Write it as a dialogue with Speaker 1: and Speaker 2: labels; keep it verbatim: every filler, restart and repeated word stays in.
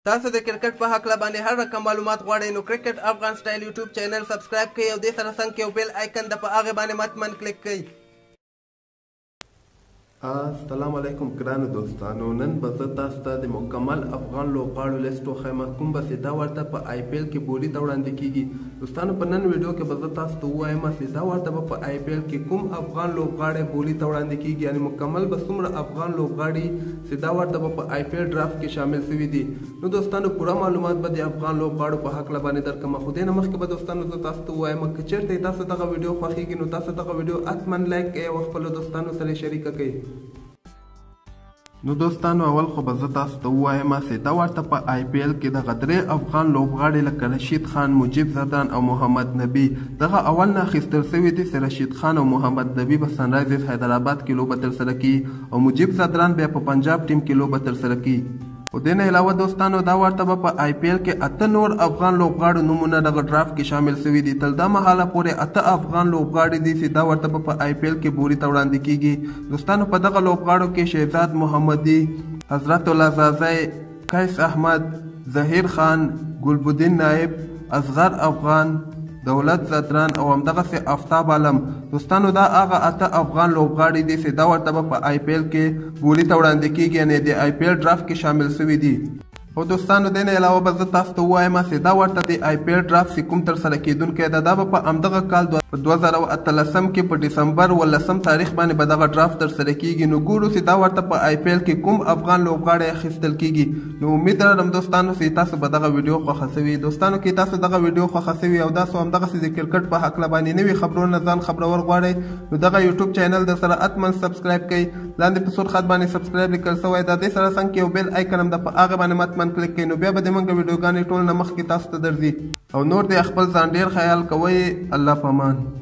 Speaker 1: تاسو د کرکټ په حق باندې هر رقم معلومات غواړئ نو کرکټ افغان سټایل یوټیوب چینل سبسکرایب کړئ او دې سره څنګ کې یو بیل آیکن د په هغه باندې مطمئن کلیک کړئ.
Speaker 2: السلام علیکم ګرانو دوستانو، نن به زه تاسو ته د مکمل افغان لوبغاړو لیست وښیم کوم به سیده ورته په آی پی ایل کې بولي ته وړاندې کیږي. دوستانو په نن ویډیو کې به زه تاسو ته ووایم سیده ورته به په آی پی ایل کې کوم افغان لوبغاړی بولي ته وړاندې کیږي، یعنې مکمل به څومره افغان لوبغاړي سیده ورته به په آی پی ایل ډرافت کې شامل شوي دي. نو دوستانو پوره معلومات به د افغان لوبغاړو په حق باندې درکړم، خو دې نه مخکې به دوستانو زه تاسو ته ووایم که چېرته تاسو دغه ویډیو خوښیږي نو تاسو دغه ویډیو حتما لایک کړئ او خپلو دوستانو سره شریکه کړئ. نو دوستانو اول خو به زه تاسو ته ووایم سیده ورته په آی پی ایل کې دغه درې افغان لوبغاړي لکه رشید خان، مجیب زدران او محمد نبی دغه اول نه اخیستل شوي دي چې رشید خان او محمد نبی به سنرایزرز حیدرآباد کې لوبه ترسره کړي او مجیب زدران بیا په پنجاب ټیم کې لوبه ترسره کړي. او دې نه علاوه دوستانو دا ورته به په آی پی ایل کې اته نور افغان لوبغاړو نومونه دغه ډرافت کې شامل شوي دي. تر دا مهاله پورې اته افغان لوبغاړي دي چې دا ورته به په آی پی ایل کې بوري ته وړاندې کیږي. دوستانو په دغه لوبغاړو کې شهزاد محمدي، حضرت الله زازی، قیس احمد، ظهیر خان، ګلبدین نایب، اصغر افغان، دولت زدران او همدغسې آفتاب عالم. دوستانو دا هغه اته افغان لوبغاړي دي چې دا ورته به په آی پی ایل کې بولي ته وړاندې کیږي، یعنې د آی پی ایل ډرافت کې شامل شوي دي. او دوستانو دې نه علاوه به زه تاسو ته ووایم چې دا ورته د آی پی ایل ډرافت چې کوم ترسره کیدونکی ده دا به په همدغه کال په دوه زره اتلسم کې په ډسمبر ولسم تاریخ باندې به دغه ډرافت ترسره کیږي. نو ګورو چې دا ورته په آی پی ایل کې کوم افغان لوبغاړی اخیستل کیږي. نو امید لرم دوستانو چې تاسو به دغه ویډیو خوښه شوي. دوستانو کې تاسو دغه ویډیو خوښه شوي او تاسو همدغسې د کرکټ په هکله باندې نوي خبرونه ځان خبرور غواړئ نو دغه یوټیوب چینل در سره حتما سبسکرایب کړئ. لاندې په سور خط باندې سبسکرایب لیکل شوی ده، دې سره څنګ کې یو بیل آیکن هم ده په هغه باندې مطمئن کلیک کړئ. نو بیا به د موږ ویډیوګانې ټول نه مخکې تاسو ته درځي. او نور دې خپل ځان ډېر خیال کوئ. الله پامان.